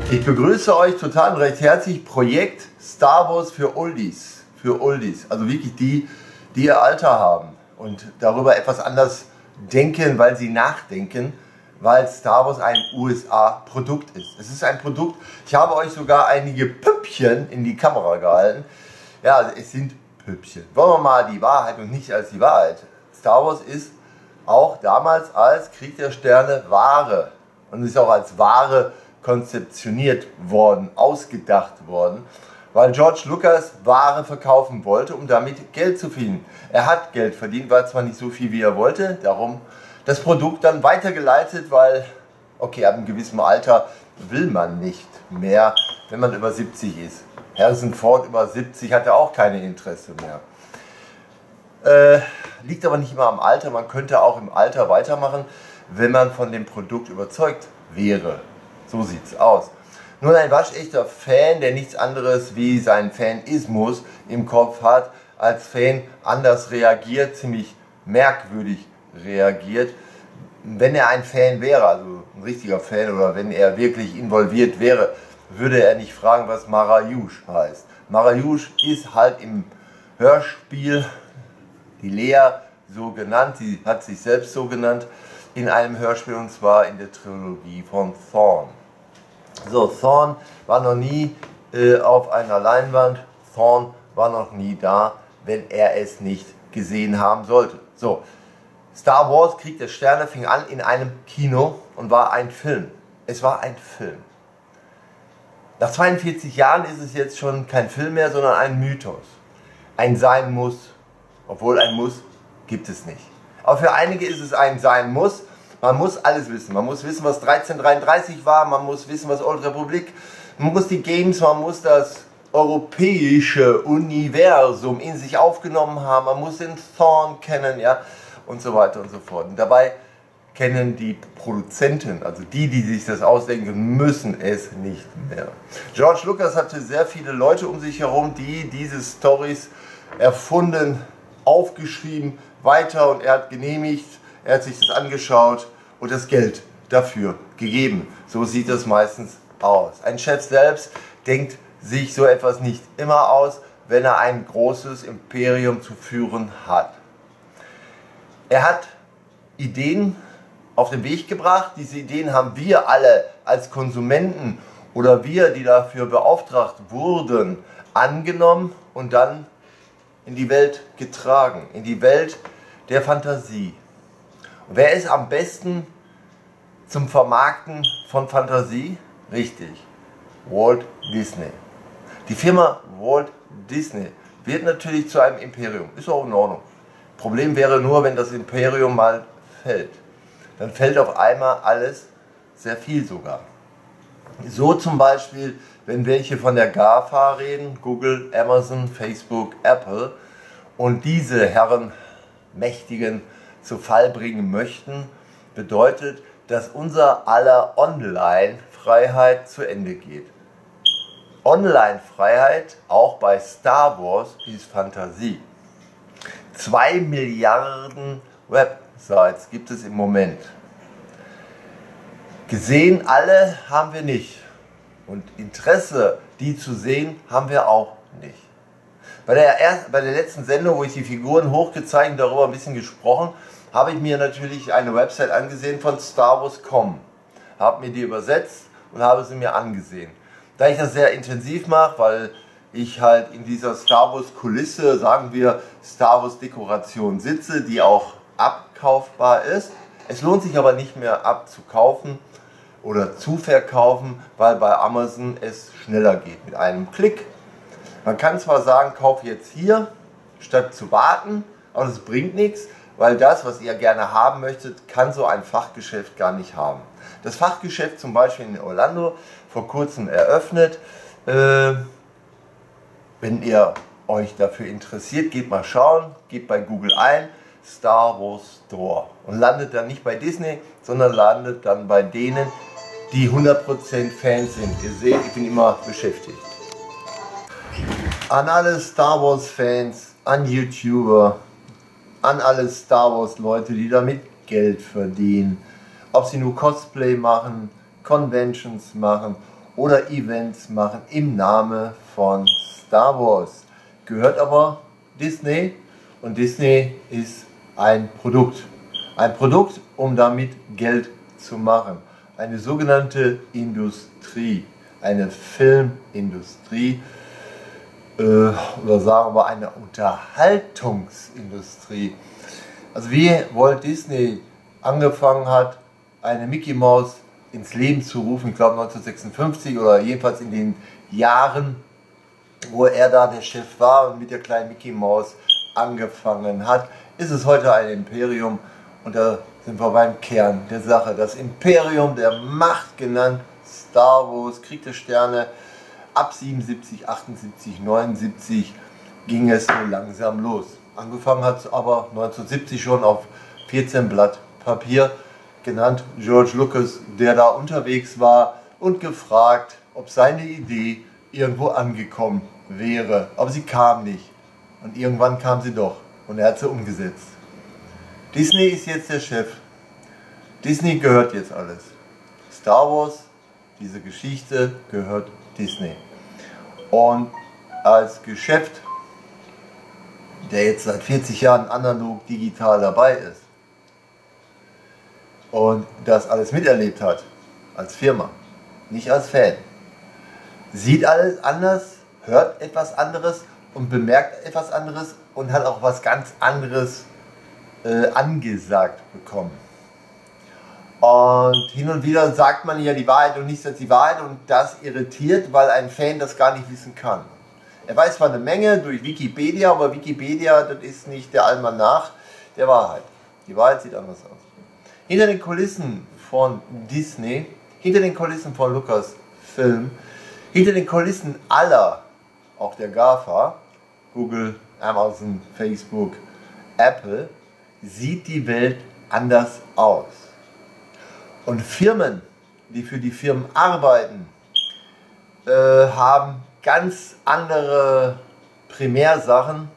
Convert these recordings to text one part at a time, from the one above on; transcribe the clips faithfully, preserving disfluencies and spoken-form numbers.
Ich begrüße euch total und recht herzlich. Projekt Star Wars für Oldies. Für Oldies. Also wirklich die, die ihr Alter haben und darüber etwas anders denken, weil sie nachdenken, weil Star Wars ein U S A-Produkt ist. Es ist ein Produkt, ich habe euch sogar einige Püppchen in die Kamera gehalten. Ja, es sind Püppchen. Wollen wir mal die Wahrheit und nicht als die Wahrheit. Star Wars ist auch damals als Krieg der Sterne Ware und ist auch als Ware konzeptioniert worden, ausgedacht worden, weil George Lucas Ware verkaufen wollte, um damit Geld zu verdienen. Er hat Geld verdient, war zwar nicht so viel, wie er wollte, darum das Produkt dann weitergeleitet, weil, okay, ab einem gewissen Alter will man nicht mehr, wenn man über siebzig ist. Harrison Ford über siebzig hatte auch keine Interesse mehr. Äh, liegt aber nicht immer am Alter, man könnte auch im Alter weitermachen, wenn man von dem Produkt überzeugt wäre. So sieht's aus. Nun, ein waschechter Fan, der nichts anderes wie seinen Fanismus im Kopf hat, als Fan anders reagiert, ziemlich merkwürdig reagiert. Wenn er ein Fan wäre, also ein richtiger Fan, oder wenn er wirklich involviert wäre, würde er nicht fragen, was Marayush heißt. Marayush ist halt im Hörspiel, die Lea so genannt, sie hat sich selbst so genannt, in einem Hörspiel, und zwar in der Trilogie von Thrawn. So, Thrawn war noch nie äh, auf einer Leinwand, Thrawn war noch nie da, wenn er es nicht gesehen haben sollte. So, Star Wars, Krieg der Sterne, fing an in einem Kino und war ein Film. Es war ein Film. Nach zweiundvierzig Jahren ist es jetzt schon kein Film mehr, sondern ein Mythos. Ein Sein muss, obwohl ein Muss gibt es nicht. Aber für einige ist es ein Sein muss. Man muss alles wissen. Man muss wissen, was dreizehnhundertdreiunddreißig war, man muss wissen, was Old Republic, man muss die Games, man muss das europäische Universum in sich aufgenommen haben, man muss den Thrawn kennen, ja, und so weiter und so fort. Und dabei kennen die Produzenten, also die, die sich das ausdenken, müssen es nicht mehr. George Lucas hatte sehr viele Leute um sich herum, die diese Storys erfunden, aufgeschrieben, weiter, und er hat genehmigt, er hat sich das angeschaut und das Geld dafür gegeben. So sieht das meistens aus. Ein Chef selbst denkt sich so etwas nicht immer aus, wenn er ein großes Imperium zu führen hat. Er hat Ideen auf den Weg gebracht. Diese Ideen haben wir alle als Konsumenten oder wir, die dafür beauftragt wurden, angenommen und dann in die Welt getragen, in die Welt der Fantasie. Und wer ist am besten zum Vermarkten von Fantasie? Richtig, Walt Disney. Die Firma Walt Disney wird natürlich zu einem Imperium, ist auch in Ordnung. Problem wäre nur, wenn das Imperium mal fällt. Dann fällt auf einmal alles, sehr viel sogar. So zum Beispiel, wenn welche von der GAFA reden, Google, Amazon, Facebook, Apple, und diese Herren Mächtigen zu Fall bringen möchten, bedeutet, dass unser aller Online-Freiheit zu Ende geht. Online-Freiheit, auch bei Star Wars, ist Fantasie. Zwei Milliarden Websites gibt es im Moment. Gesehen alle haben wir nicht. Und Interesse, die zu sehen, haben wir auch nicht. Bei der, ersten, bei der letzten Sendung, wo ich die Figuren hochgezeigt und darüber ein bisschen gesprochen, habe ich mir natürlich eine Website angesehen von Star Wars Punkt com. Habe mir die übersetzt und habe sie mir angesehen. Da ich das sehr intensiv mache, weil ich halt in dieser Star Wars Kulisse, sagen wir Star Wars Dekoration sitze, die auch abkaufbar ist. Es lohnt sich aber nicht mehr abzukaufen oder zu verkaufen, weil bei Amazon es schneller geht mit einem Klick. Man kann zwar sagen, kauf jetzt hier, statt zu warten, aber das bringt nichts, weil das, was ihr gerne haben möchtet, kann so ein Fachgeschäft gar nicht haben. Das Fachgeschäft zum Beispiel in Orlando, vor kurzem eröffnet. Äh, wenn ihr euch dafür interessiert, geht mal schauen, gebt bei Google ein, Star Wars Store, und landet dann nicht bei Disney, sondern landet dann bei denen, die hundert Prozent Fans sind. Ihr seht, ich bin immer beschäftigt. An alle Star Wars Fans, an YouTuber, an alle Star Wars Leute, die damit Geld verdienen, ob sie nur Cosplay machen, Conventions machen oder Events machen im Namen von Star Wars. Gehört aber Disney und Disney ist ein Produkt. Ein Produkt, um damit Geld zu machen. Eine sogenannte Industrie, eine Filmindustrie äh, oder sagen wir eine Unterhaltungsindustrie. Also wie Walt Disney angefangen hat, eine Mickey Mouse ins Leben zu rufen, ich glaube neunzehnhundertsechsundfünfzig oder jedenfalls in den Jahren, wo er da der Chef war und mit der kleinen Mickey Mouse angefangen hat, ist es heute ein Imperium und da sind wir beim Kern der Sache. Das Imperium der Macht, genannt Star Wars, Krieg der Sterne. Ab siebenundsiebzig, achtundsiebzig, neunundsiebzig ging es so langsam los. Angefangen hat es aber neunzehnhundertsiebzig schon auf vierzehn Blatt Papier, genannt George Lucas, der da unterwegs war und gefragt, ob seine Idee irgendwo angekommen wäre. Aber sie kam nicht. Und irgendwann kam sie doch. Und er hat sie umgesetzt. Disney ist jetzt der Chef. Disney gehört jetzt alles. Star Wars, diese Geschichte gehört Disney. Und als Geschäft, der jetzt seit vierzig Jahren analog digital dabei ist und das alles miterlebt hat, als Firma, nicht als Fan, sieht alles anders, hört etwas anderes und bemerkt etwas anderes und hat auch was ganz anderes äh, angesagt bekommen. Und hin und wieder sagt man ja die Wahrheit und nichts als die Wahrheit und das irritiert, weil ein Fan das gar nicht wissen kann. Er weiß zwar eine Menge durch Wikipedia, aber Wikipedia, das ist nicht der Almanach der Wahrheit. Die Wahrheit sieht anders aus. Hinter den Kulissen von Disney, hinter den Kulissen von Lucasfilm, hinter den Kulissen aller, auch der GAFA, Google, Amazon, Facebook, Apple, sieht die Welt anders aus. Und Firmen, die für die Firmen arbeiten, äh, haben ganz andere Primärsachen,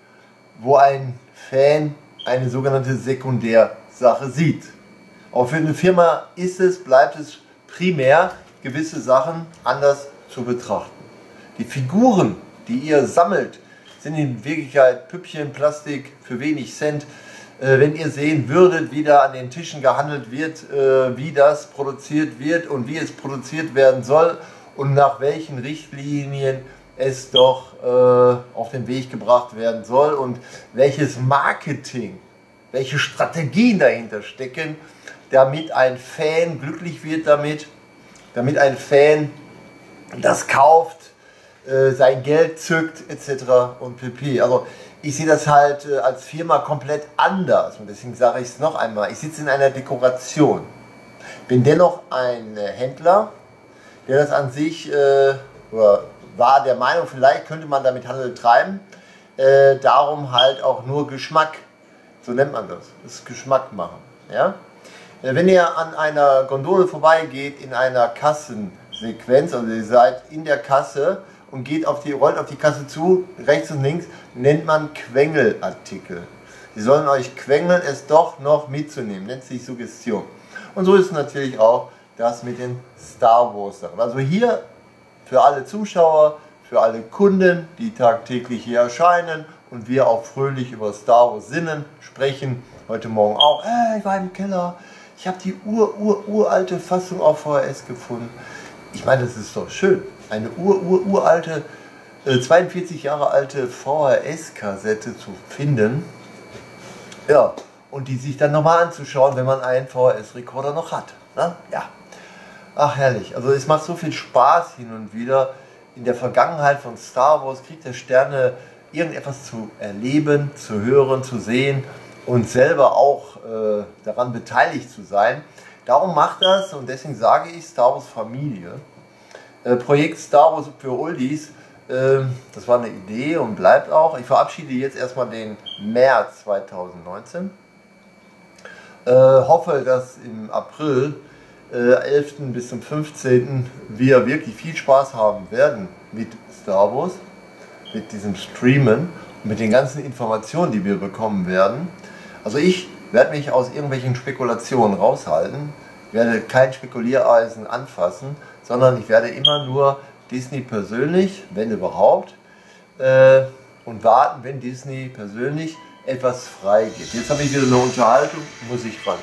wo ein Fan eine sogenannte Sekundärsache sieht. Aber für eine Firma ist es, bleibt es primär, gewisse Sachen anders zu betrachten. Die Figuren, die ihr sammelt, sind in Wirklichkeit Püppchen, Plastik für wenig Cent. Äh, wenn ihr sehen würdet, wie da an den Tischen gehandelt wird, äh, wie das produziert wird und wie es produziert werden soll und nach welchen Richtlinien es doch äh, auf den Weg gebracht werden soll und welches Marketing, welche Strategien dahinter stecken, damit ein Fan glücklich wird damit, damit ein Fan das kauft, äh, sein Geld zückt et cetera und pp. Also ich sehe das halt äh, als Firma komplett anders und deswegen sage ich es noch einmal, ich sitze in einer Dekoration, bin dennoch ein äh, Händler, der das an sich, äh, oder war der Meinung, vielleicht könnte man damit Handel treiben, äh, darum halt auch nur Geschmack, so nennt man das, das ist Geschmack machen. Ja? Äh, wenn ihr an einer Gondole vorbeigeht, in einer Kassensequenz, also ihr seid in der Kasse und geht auf die, rollt auf die Kasse zu, rechts und links, nennt man Quengelartikel. Sie sollen euch quengeln, es doch noch mitzunehmen, nennt sich Suggestion. Und so ist es natürlich auch das mit den Star Wars Sachen. Also hier für alle Zuschauer, für alle Kunden, die tagtäglich hier erscheinen und wir auch fröhlich über Star Wars sinnen, sprechen, heute Morgen auch, hey, ich war im Keller, ich habe die ur, ur, uralte Fassung auf V H S gefunden. Ich meine, das ist doch schön, eine ur, ur, uralte, äh, zweiundvierzig Jahre alte V H S-Kassette zu finden, ja, und die sich dann nochmal anzuschauen, wenn man einen V H S-Rekorder noch hat. Na? Ja. Ach herrlich, also es macht so viel Spaß hin und wieder in der Vergangenheit von Star Wars, Krieg der Sterne, irgendetwas zu erleben, zu hören, zu sehen und selber auch äh, daran beteiligt zu sein. Darum macht das, und deswegen sage ich Star Wars Familie, äh, Projekt Star Wars für Oldies, äh, das war eine Idee und bleibt auch. Ich verabschiede jetzt erstmal den März zweitausendneunzehn, äh, hoffe, dass im April elften bis zum fünfzehnten wir wirklich viel Spaß haben werden mit Star Wars, mit diesem Streamen und mit den ganzen Informationen, die wir bekommen werden. Also ich werde mich aus irgendwelchen Spekulationen raushalten, werde kein Spekuliereisen anfassen, sondern ich werde immer nur Disney persönlich, wenn überhaupt, äh, und warten, wenn Disney persönlich etwas freigibt. Jetzt habe ich wieder eine Unterhaltung, muss ich ran.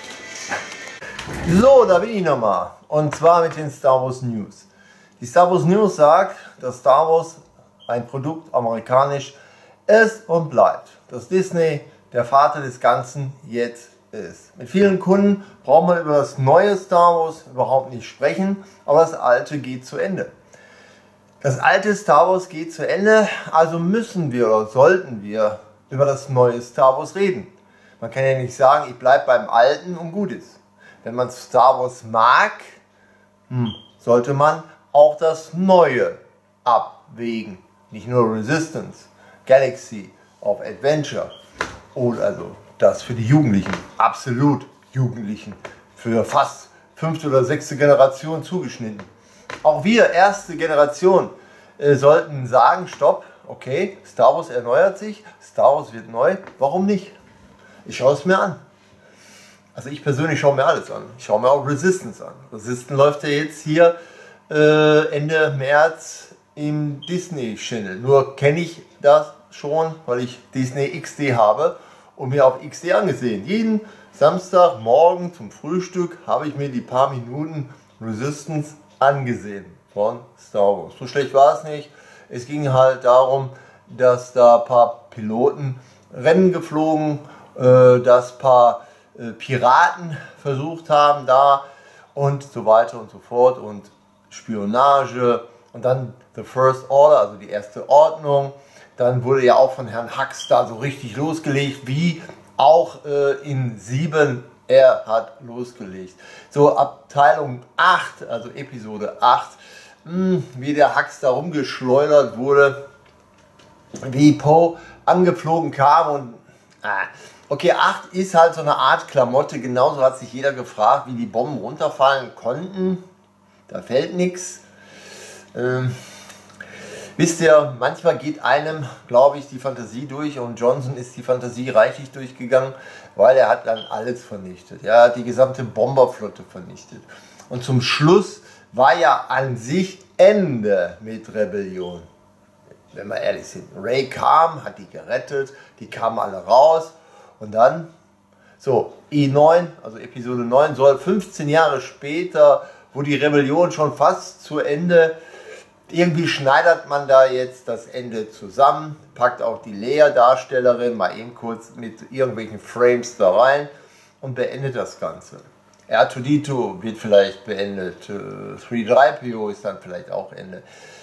So, da bin ich nochmal. Und zwar mit den Star Wars News. Die Star Wars News sagt, dass Star Wars ein Produkt amerikanisch ist und bleibt. Dass Disney der Vater des Ganzen jetzt ist. Mit vielen Kunden braucht man über das neue Star Wars überhaupt nicht sprechen, aber das alte geht zu Ende. Das alte Star Wars geht zu Ende, also müssen wir oder sollten wir über das neue Star Wars reden. Man kann ja nicht sagen, ich bleibe beim Alten und gut ist. Wenn man Star Wars mag, hm, sollte man auch das Neue abwägen. Nicht nur Resistance, Galaxy of Adventure oder also das für die Jugendlichen, absolut Jugendlichen, für fast fünfte oder sechste Generation zugeschnitten. Auch wir, erste Generation, äh, sollten sagen, stopp, okay, Star Wars erneuert sich, Star Wars wird neu, warum nicht? Ich schaue es mir an. Also ich persönlich schaue mir alles an. Ich schaue mir auch Resistance an. Resistance läuft ja jetzt hier äh, Ende März im Disney Channel. Nur kenne ich das schon, weil ich Disney X D habe und mir auf X D angesehen. Jeden Samstagmorgen zum Frühstück habe ich mir die paar Minuten Resistance angesehen von Star Wars. So schlecht war es nicht. Es ging halt darum, dass da ein paar Piloten Rennen geflogen, äh, dass ein paar äh, Piraten versucht haben da und so weiter und so fort und Spionage und dann The First Order, also die erste Ordnung. Dann wurde ja auch von Herrn Hux da so richtig losgelegt, wie auch äh, in sieben er hat losgelegt. So Abteilung acht, also Episode acht, mh, wie der Hux da rumgeschleudert wurde, wie Poe angeflogen kam und ah, okay, acht ist halt so eine Art Klamotte, genauso hat sich jeder gefragt, wie die Bomben runterfallen konnten. Da fällt nichts. Ähm, wisst ihr, manchmal geht einem, glaube ich, die Fantasie durch und Johnson ist die Fantasie reichlich durchgegangen, weil er hat dann alles vernichtet. Er hat die gesamte Bomberflotte vernichtet. Und zum Schluss war ja an sich Ende mit Rebellion. Wenn wir ehrlich sind. Rey kam, hat die gerettet, die kamen alle raus und dann, so, E neun, also Episode neun, soll fünfzehn Jahre später, wo die Rebellion schon fast zu Ende, irgendwie schneidert man da jetzt das Ende zusammen, packt auch die Leia-Darstellerin mal eben kurz mit irgendwelchen Frames da rein und beendet das Ganze. R zwei D zwei wird vielleicht beendet, drei drei P O ist dann vielleicht auch Ende.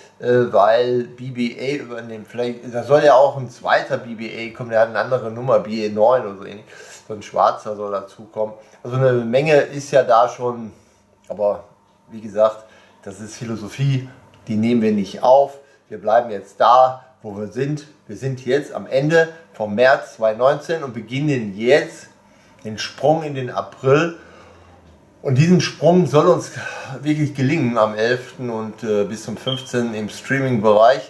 Weil B B A übernimmt, vielleicht, da soll ja auch ein zweiter B B A kommen, der hat eine andere Nummer, B A neun oder so ähnlich, so ein schwarzer soll dazu kommen. Also eine Menge ist ja da schon, aber wie gesagt, das ist Philosophie, die nehmen wir nicht auf, wir bleiben jetzt da, wo wir sind. Wir sind jetzt am Ende vom März zweitausendneunzehn und beginnen jetzt den Sprung in den April. Und diesen Sprung soll uns wirklich gelingen am elften und äh, bis zum fünfzehnten im Streaming-Bereich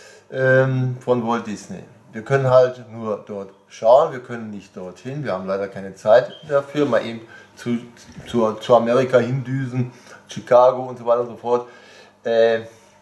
ähm, von Walt Disney. Wir können halt nur dort schauen, wir können nicht dorthin, wir haben leider keine Zeit dafür, mal eben zu, zu, zu Amerika hindüsen, Chicago und so weiter und so fort. Äh,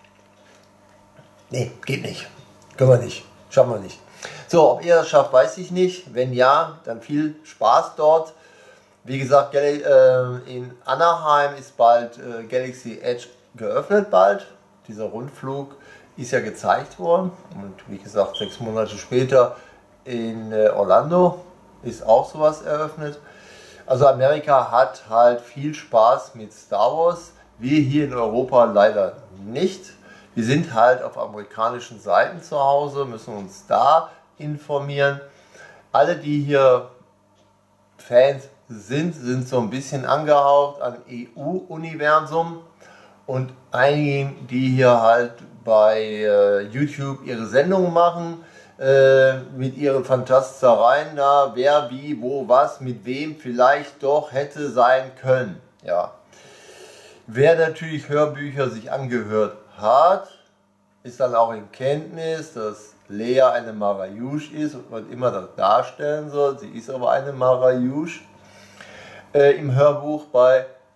nee, geht nicht, können wir nicht, schaffen wir nicht. So, ob ihr das schafft, weiß ich nicht. Wenn ja, dann viel Spaß dort. Wie gesagt, in Anaheim ist bald Galaxy Edge geöffnet bald. Dieser Rundflug ist ja gezeigt worden. Und wie gesagt, sechs Monate später in Orlando ist auch sowas eröffnet. Also Amerika hat halt viel Spaß mit Star Wars. Wir hier in Europa leider nicht. Wir sind halt auf amerikanischen Seiten zu Hause, müssen uns da informieren. Alle, die hier Fans sind, sind so ein bisschen angehaucht an E U-Universum und einigen, die hier halt bei äh, YouTube ihre Sendungen machen, äh, mit ihren Fantastereien da, wer, wie, wo, was, mit wem vielleicht doch hätte sein können. Ja. Wer natürlich Hörbücher sich angehört hat, ist dann auch in Kenntnis, dass Lea eine Marayush ist und immer das darstellen soll. Sie ist aber eine Marayush. Äh, im Hörbuch bei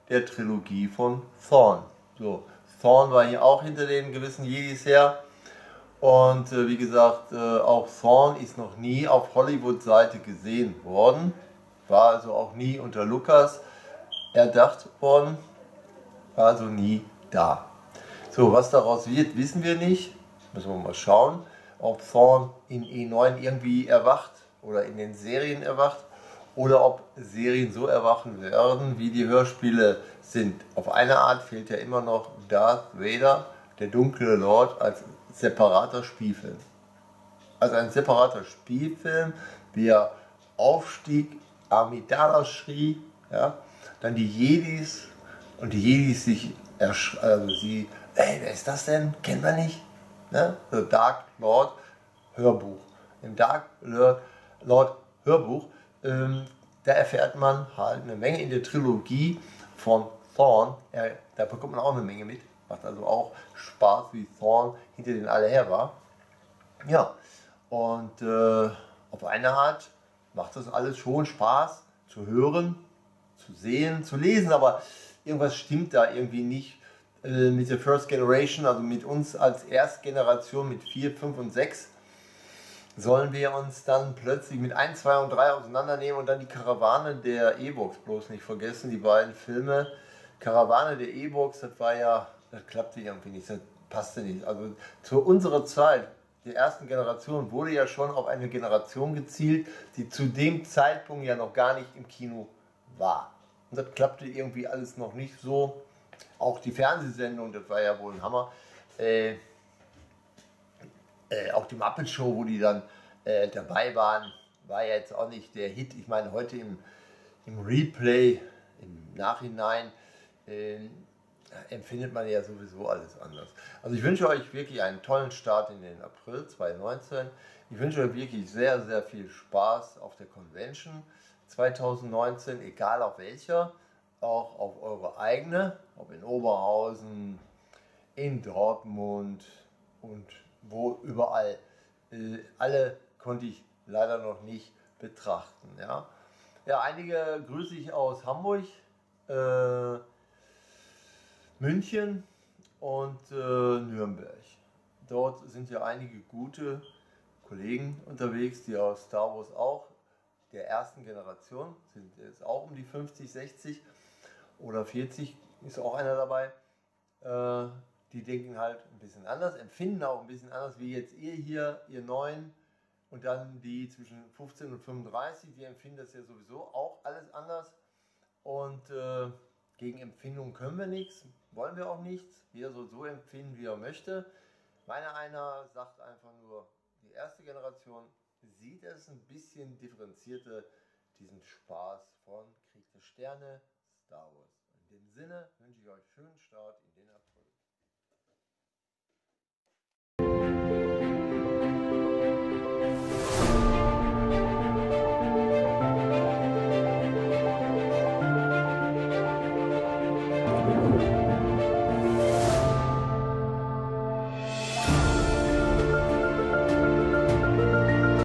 der Trilogie von Thrawn. So, Thrawn war hier auch hinter den gewissen Jedis her. Und äh, wie gesagt, äh, auch Thrawn ist noch nie auf Hollywood-Seite gesehen worden. War also auch nie unter Lucas erdacht worden. War also nie da. So, was daraus wird, wissen wir nicht. Müssen wir mal schauen, ob Thrawn in E neun irgendwie erwacht oder in den Serien erwacht. Oder ob Serien so erwachen werden, wie die Hörspiele sind. Auf eine Art fehlt ja immer noch Darth Vader, der dunkle Lord, als separater Spielfilm. Also ein separater Spielfilm, wie er aufstieg, Amidala schrie, ja, dann die Jedis und die Jedis sich, also sie, ey, wer ist das denn? Kennen wir nicht? Ne? The Dark Lord Hörbuch. Im Dark Lord, Lord Hörbuch, ähm, da erfährt man halt eine Menge in der Trilogie von Thrawn. Ja, da bekommt man auch eine Menge mit. Macht also auch Spaß, wie Thrawn hinter den alle her war. Ja, und äh, auf eine Art macht das alles schon Spaß zu hören, zu sehen, zu lesen, aber irgendwas stimmt da irgendwie nicht äh, mit der First Generation, also mit uns als Erstgeneration mit vier, fünf und sechs. Sollen wir uns dann plötzlich mit eins, zwei und drei auseinandernehmen und dann die Karawane der E-Books bloß nicht vergessen, die beiden Filme. Karawane der E-Books, das war ja, das klappte irgendwie nicht, das passte nicht. Also zu unserer Zeit, der ersten Generation, wurde ja schon auf eine Generation gezielt, die zu dem Zeitpunkt ja noch gar nicht im Kino war. Und das klappte irgendwie alles noch nicht so. Auch die Fernsehsendung, das war ja wohl ein Hammer. Äh, Äh, auch die Muppet Show, wo die dann äh, dabei waren, war ja jetzt auch nicht der Hit. Ich meine, heute im, im Replay, im Nachhinein, äh, empfindet man ja sowieso alles anders. Also ich wünsche euch wirklich einen tollen Start in den April zweitausendneunzehn. Ich wünsche euch wirklich sehr, sehr viel Spaß auf der Convention zweitausendneunzehn, egal auf welcher, auch auf eure eigene, ob in Oberhausen, in Dortmund und wo überall. Äh, alle konnte ich leider noch nicht betrachten. Ja, ja, einige grüße ich aus Hamburg, äh, München und äh, Nürnberg. Dort sind ja einige gute Kollegen unterwegs, die aus Star Wars auch der ersten Generation sind, jetzt auch um die fünfzig, sechzig oder vierzig, ist auch einer dabei. Äh, Die denken halt ein bisschen anders, empfinden auch ein bisschen anders, wie jetzt ihr hier, ihr Neuen und dann die zwischen fünfzehn und fünfunddreißig, die empfinden das ja sowieso auch alles anders und äh, gegen Empfindungen können wir nichts, wollen wir auch nichts, jeder soll so empfinden, wie er möchte. Meiner einer sagt einfach nur, die erste Generation sieht es ein bisschen differenzierter, diesen Spaß von Krieg der Sterne, Star Wars. In dem Sinne wünsche ich euch schönen Start in den April.